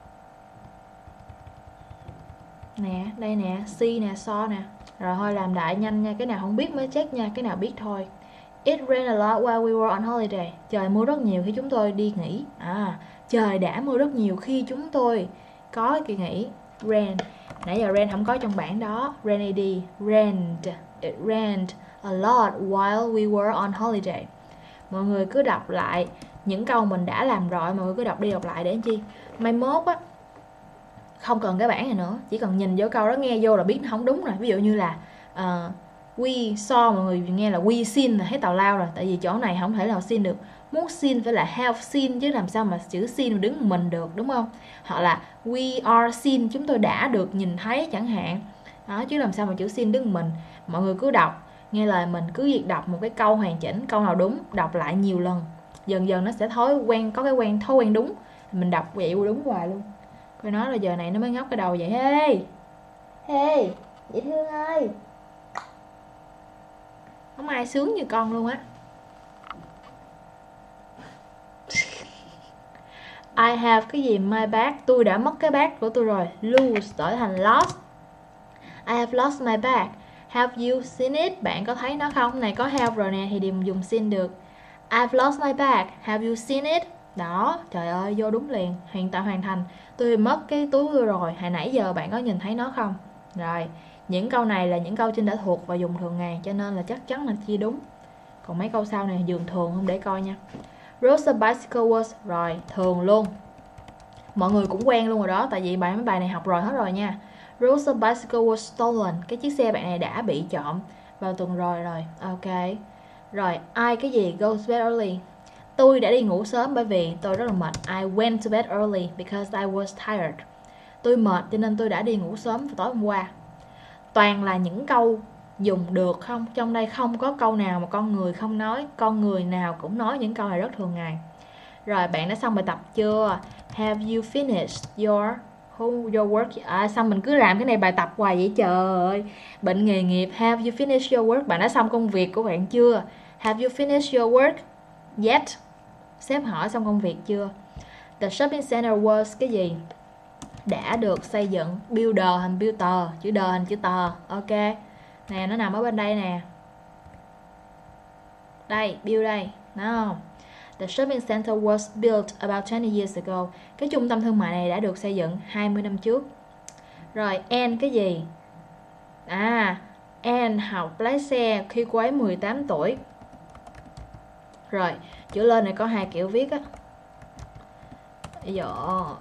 Nè, đây nè, see nè, saw nè. Rồi thôi làm đại nhanh nha. Cái nào không biết mới check nha. Cái nào biết thôi. It rained a lot while we were on holiday. Trời mưa rất nhiều khi chúng tôi đi nghỉ. Trời đã mưa rất nhiều khi chúng tôi có kỳ nghỉ. Rain. Nãy giờ rain không có trong bảng đó. Rainy đi. Rained. It rained a lot while we were on holiday. Mọi người cứ đọc lại những câu mình đã làm rồi, mọi người cứ đọc đi đọc lại để làm chi mai mốt á không cần cái bảng này nữa, chỉ cần nhìn vô câu đó nghe vô là biết nó không đúng rồi. Ví dụ như là we saw, mọi người nghe là we seen là thấy tào lao rồi, tại vì chỗ này không thể nào seen được, muốn seen phải là have seen chứ làm sao mà chữ seen đứng một mình được, đúng không? Hoặc là we are seen, chúng tôi đã được nhìn thấy chẳng hạn đó, chứ làm sao mà chữ seen đứng một mình. Mọi người cứ đọc nghe lời mình, cứ việc đọc một cái câu hoàn chỉnh, câu nào đúng đọc lại nhiều lần, dần dần nó sẽ thói quen, có cái thói quen đúng, mình đọc vậy đúng hoài luôn. Coi nó là giờ này nó mới ngóc cái đầu vậy. Hey hey dễ thương ơi, không ai sướng như con luôn á. I have cái gì my bag, tôi đã mất cái bag của tôi rồi. Lose đổi thành lost. I have lost my bag. Have you seen it? Bạn có thấy nó không? Này có have rồi nè thì đừng dùng seen được. I've lost my bag. Have you seen it? Đó, trời ơi, vô đúng liền, hoàn toàn hoàn thành. Tôi mất cái túi tôi rồi, hồi nãy giờ bạn có nhìn thấy nó không? Rồi, những câu này là những câu Trinh đã thuộc và dùng thường ngày, cho nên là chắc chắn là chia đúng. Còn mấy câu sau này dường thường không để coi nha. Rode a bicycle was, rồi, thường luôn. Mọi người cũng quen luôn rồi đó, tại vì mấy bài này học rồi hết rồi nha. Rode a bicycle was stolen, cái chiếc xe bạn này đã bị trộm vào tuần rồi. Ok. Rồi, I cái gì goes to bed early. Tôi đã đi ngủ sớm bởi vì tôi rất là mệt. I went to bed early because I was tired. Tôi mệt cho nên tôi đã đi ngủ sớm vào tối hôm qua. Toàn là những câu dùng được không? Trong đây không có câu nào mà con người không nói. Con người nào cũng nói những câu này rất thường ngày. Rồi, bạn đã xong bài tập chưa? Have you finished your work? Xong mình cứ làm cái này bài tập hoài vậy trời ơi. Bệnh nghề nghiệp. Have you finished your work? Bạn đã xong công việc của bạn chưa? Have you finished your work yet? Sếp hỏi xong công việc chưa? The shopping center was cái gì? Đã được xây dựng. Builder thành builder, chữ đờ thành chữ tờ. Ok. Nè, nó nằm ở bên đây nè. Đây, build đây. Nào. The shopping center was built about 20 years ago. Cái trung tâm thương mại này đã được xây dựng 20 năm trước. Rồi, Anne cái gì? Anne học lái xe khi cô ấy 18 tuổi. Rồi, chữ lên này có hai kiểu viết á. Bây giờ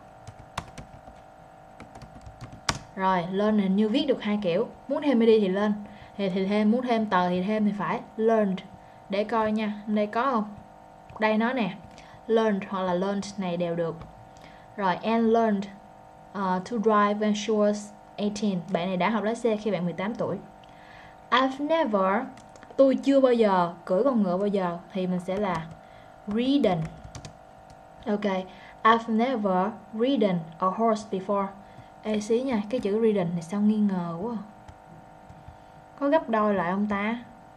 rồi, lên hình như viết được hai kiểu. Muốn thêm đi thì lên thì thêm, muốn thêm tờ thì thêm thì phải learned. Để coi nha, đây có không? Đây nó nè, learned hoặc là learned này đều được. Rồi, Anne learned to drive when she was 18. Bạn này đã học lái xe khi bạn 18 tuổi. I've never, tôi chưa bao giờ cưỡi con ngựa bao giờ, thì mình sẽ là ridden. Ok, I've never ridden a horse before. Ê xí nha, cái chữ ridden này sao nghi ngờ quá. Có gấp đôi lại không ta?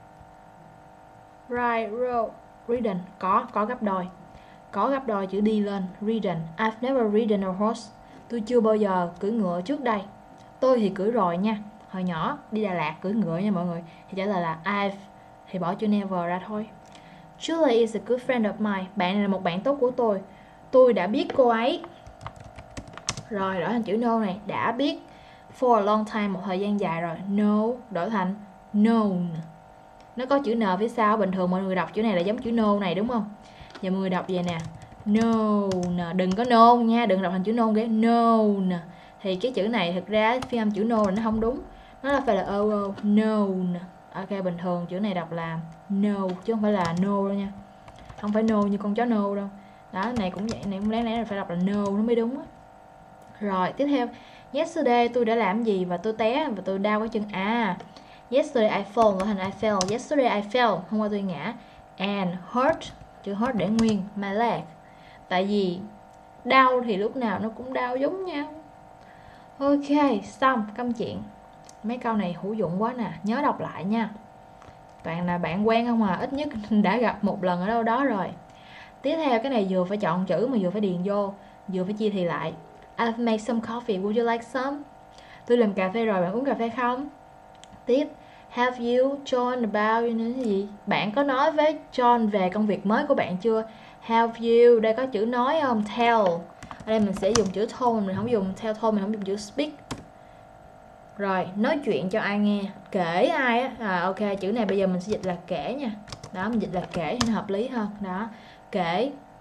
Right, road, ridden, có gấp đôi. Có gấp đôi chữ đi lên, ridden. I've never ridden a horse. Tôi chưa bao giờ cưỡi ngựa trước đây. Tôi thì cưỡi rồi nha. Hồi nhỏ đi Đà Lạt cưỡi ngựa nha mọi người. Thì trả lời là I've, thì bỏ chữ never ra thôi. Julie is a good friend of mine. Bạn này là một bạn tốt của tôi. Tôi đã biết cô ấy. Rồi, đổi thành chữ no này. Đã biết for a long time, một thời gian dài rồi. No, đổi thành known. Nó có chữ N phía sau. Bình thường mọi người đọc chữ này là giống chữ no này đúng không? Giờ mọi người đọc vậy nè. Known. Đừng có no nha. Đừng đọc thành chữ no ghê. Known. Thì cái chữ này thực ra phiên âm chữ no là nó không đúng. Nó là phải là known. Ok, bình thường chữ này đọc là no chứ không phải là no đâu nha. Không phải no như con chó no đâu. Đó, này cũng vậy, này cũng đáng lẽ là phải đọc là no nó mới đúng á. Rồi, tiếp theo. Yesterday tôi đã làm gì và tôi té và tôi đau cái chân. Yesterday I fall, gọi thành I fell. Yesterday I fell, hôm qua tôi ngã. And hurt, chữ hurt để nguyên, my leg. Tại vì đau thì lúc nào nó cũng đau giống nhau. Ok, xong, câm chuyện. Mấy câu này hữu dụng quá nè, nhớ đọc lại nha. Toàn là bạn quen không à, ít nhất đã gặp một lần ở đâu đó rồi. Tiếp theo cái này vừa phải chọn chữ mà vừa phải điền vô, vừa phải chia thì lại. I've made some coffee, would you like some? Tôi làm cà phê rồi, bạn uống cà phê không? Tiếp, have you John about cái gì? Bạn có nói với John về công việc mới của bạn chưa? Have you, đây có chữ nói không? Tell. Ở đây mình sẽ dùng chữ told, mình không dùng tell thôi, mình không dùng chữ speak. Rồi, nói chuyện cho ai nghe? Kể ai á? Ok, chữ này bây giờ mình sẽ dịch là kể nha. Đó, mình dịch là kể thì nó hợp lý hơn. Đó, kể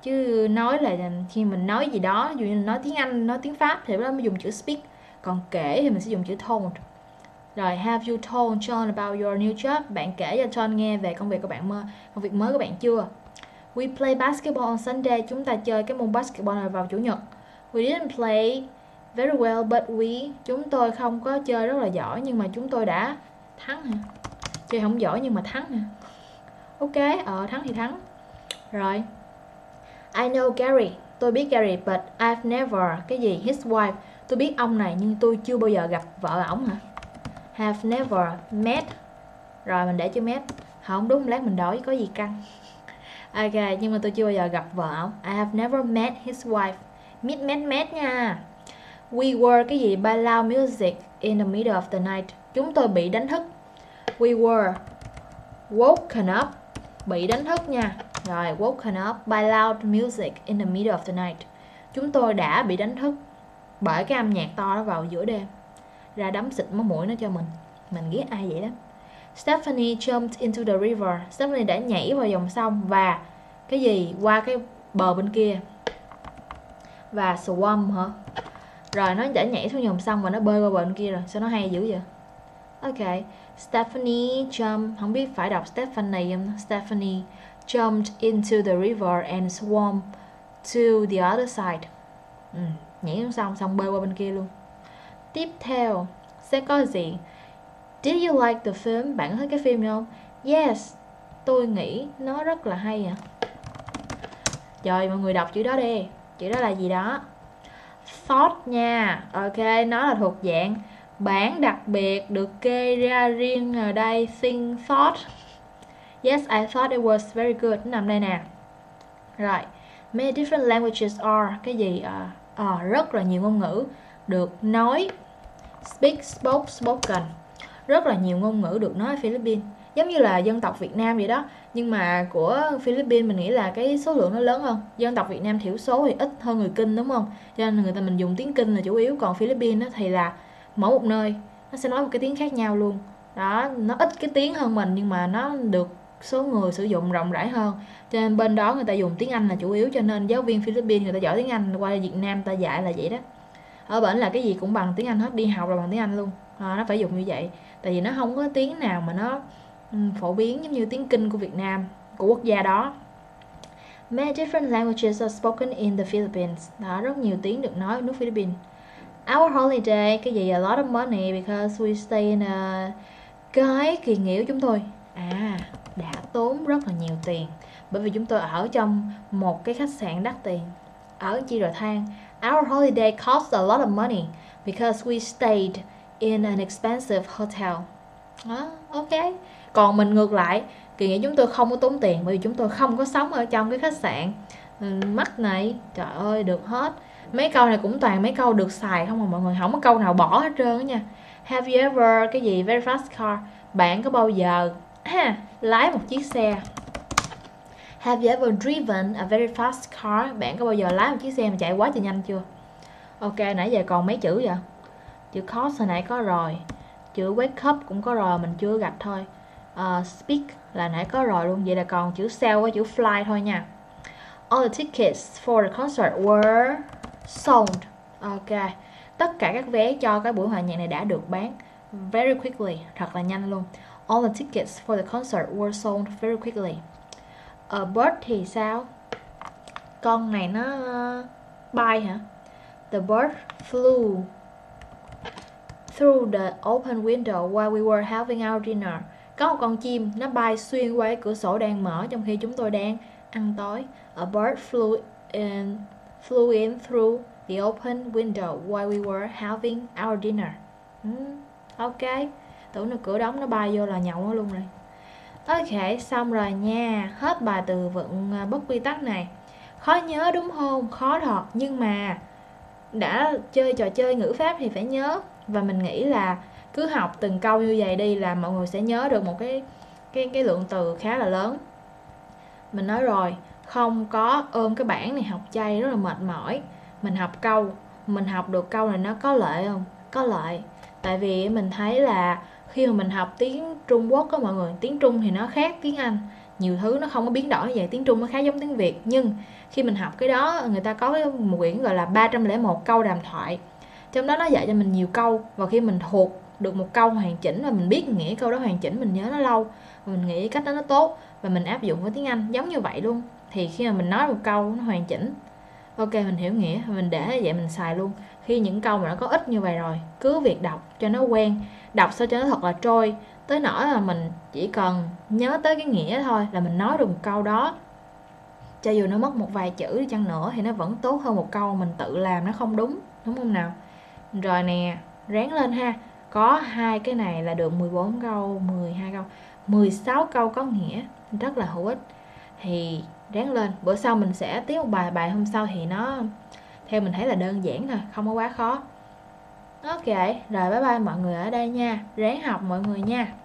Chứ nói là khi mình nói gì đó, ví dụ như nói tiếng Anh, nói tiếng Pháp thì đó mới dùng chữ speak. Còn kể thì mình sẽ dùng chữ told. Rồi, have you told John about your new job? Bạn kể cho John nghe về công việc mới của bạn chưa? We play basketball on Sunday. Chúng ta chơi cái môn basketball này vào chủ nhật. We didn't play very well but chúng tôi không có chơi rất là giỏi nhưng mà chúng tôi đã thắng hả? Chơi không giỏi nhưng mà thắng hả? Ok, thắng thì thắng. Rồi. I know Gary. Tôi biết Gary but I've never cái gì his wife. Tôi biết ông này nhưng tôi chưa bao giờ gặp vợ ổng hả? Have never met. Rồi mình để chữ met. Không đúng, lát mình đổi có gì căng. Ok, nhưng mà tôi chưa bao giờ gặp vợ ổng. I have never met his wife. Met nha. We were cái gì by loud music in the middle of the night. Chúng tôi bị đánh thức. We were woken up. Bị đánh thức nha. Rồi, woken up by loud music in the middle of the night. Chúng tôi đã bị đánh thức bởi cái âm nhạc to đó vào giữa đêm. Ra đấm xịt máu mũi nó cho mình. Mình ghét ai vậy đó. Stephanie jumped into the river. Stephanie đã nhảy vào dòng sông và cái gì qua cái bờ bên kia. Và swim hả? Rồi nó đã nhảy xuống dòng sông và nó bơi qua bờ bên kia rồi. Sao nó hay dữ vậy? Ok. Stephanie jumped. Không biết phải đọc Stephanie không? Stephanie jumped into the river and swam to the other side. Nhảy xuống sông xong bơi qua bên kia luôn. Tiếp theo sẽ có gì? Did you like the film? Bạn có thích cái phim này không? Yes, tôi nghĩ nó rất là hay ạ. Rồi mọi người đọc chữ đó đi. Chữ đó là gì đó? Thought nha. Ok, nó là thuộc dạng bản đặc biệt được kê ra riêng ở đây. Think thought. Yes, I thought it was very good. Nó nằm đây nè. Rồi, many different languages are cái gì? Rất là nhiều ngôn ngữ được nói. Speak, spoke, spoken. Rất là nhiều ngôn ngữ được nói ở Philippines. Giống như là dân tộc Việt Nam vậy đó. Nhưng mà của Philippines mình nghĩ là cái số lượng nó lớn hơn. Dân tộc Việt Nam thiểu số thì ít hơn người Kinh đúng không? Cho nên mình dùng tiếng Kinh là chủ yếu. Còn Philippines thì là mỗi một nơi nó sẽ nói một cái tiếng khác nhau luôn. Đó, nó ít cái tiếng hơn mình nhưng mà nó được số người sử dụng rộng rãi hơn. Cho nên bên đó người ta dùng tiếng Anh là chủ yếu. Cho nên giáo viên Philippines người ta giỏi tiếng Anh qua Việt Nam người ta dạy là vậy đó. Ở bển là cái gì cũng bằng tiếng Anh hết, đi học là bằng tiếng Anh luôn. Nó phải dùng như vậy. Tại vì nó không có tiếng nào mà nó phổ biến giống như tiếng Kinh của Việt Nam, của quốc gia đó. Many different languages are spoken in the Philippines. Đó, rất nhiều tiếng được nói ở nước Philippines. Our holiday, cái gì? A lot of money because we stay in a... Cái kỳ nghỉ của chúng tôi đã tốn rất là nhiều tiền bởi vì chúng tôi ở trong một cái khách sạn đắt tiền ở chi rồi than. Our holiday cost a lot of money because we stayed in an expensive hotel. Ok. Còn mình ngược lại, kỳ nghỉ chúng tôi không có tốn tiền bởi vì chúng tôi không có sống ở trong cái khách sạn mắc này. Trời ơi, được hết. Mấy câu này cũng toàn mấy câu được xài không mà mọi người, không có câu nào bỏ hết trơn á nha. Have you ever cái gì very fast car? Bạn có bao giờ lái một chiếc xe? Have you ever driven a very fast car? Bạn có bao giờ lái một chiếc xe mà chạy quá trời nhanh chưa? Ok, nãy giờ còn mấy chữ vậy? Chữ cost hồi nãy có rồi. Chữ wake up cũng có rồi, mình chưa gạch thôi. Speak là nãy có rồi luôn. Vậy là còn chữ sell với chữ fly thôi nha. All the tickets for the concert were sold. Ok. Tất cả các vé cho cái buổi hòa nhạc này đã được bán very quickly, thật là nhanh luôn. All the tickets for the concert were sold very quickly. A bird thì sao? Con này nó bay hả? The bird flew through the open window while we were having our dinner. Có một con chim nó bay xuyên qua cái cửa sổ đang mở trong khi chúng tôi đang ăn tối. A bird flew in through the open window while we were having our dinner. Ok. Tưởng nó cửa đóng nó bay vô là nhậu nó luôn rồi. Ok, xong rồi nha. Hết bài từ vựng bất quy tắc này. Khó nhớ đúng không? Khó thật. Nhưng mà đã chơi trò chơi ngữ pháp thì phải nhớ. Và mình nghĩ là cứ học từng câu như vậy đi là mọi người sẽ nhớ được một cái lượng từ khá là lớn. Mình nói rồi, không có ôm cái bảng này học chay rất là mệt mỏi. Mình học câu, mình học được câu này nó có lợi không? Có lợi. Tại vì mình thấy là khi mà mình học tiếng Trung Quốc á mọi người, tiếng Trung thì nó khác tiếng Anh. nhiều thứ nó không có biến đổi như vậy. Tiếng Trung nó khá giống tiếng Việt, nhưng khi mình học cái đó, người ta có một quyển gọi là 301 câu đàm thoại, trong đó nó dạy cho mình nhiều câu, và khi mình thuộc được một câu hoàn chỉnh và mình biết nghĩa câu đó hoàn chỉnh, mình nhớ nó lâu và mình nghĩ cách đó nó tốt và mình áp dụng với tiếng Anh giống như vậy luôn. Thì khi mà mình nói một câu nó hoàn chỉnh, ok, mình hiểu nghĩa, mình để vậy mình xài luôn. Khi những câu mà nó có ích như vậy rồi, cứ việc đọc cho nó quen, đọc sao cho nó thật là trôi, tới nỗi là mình chỉ cần nhớ tới cái nghĩa thôi là mình nói được một câu đó. Cho dù nó mất một vài chữ đi chăng nữa thì nó vẫn tốt hơn một câu mình tự làm nó không đúng, đúng không nào? Rồi nè, ráng lên ha. Có 2 cái này là được 14 câu, 12 câu, 16 câu có nghĩa, rất là hữu ích. Thì ráng lên, bữa sau mình sẽ tiếp một bài hôm sau thì nó theo mình thấy là đơn giản thôi, không có quá khó. Ok, rồi bye bye mọi người ở đây nha. Ráng học mọi người nha.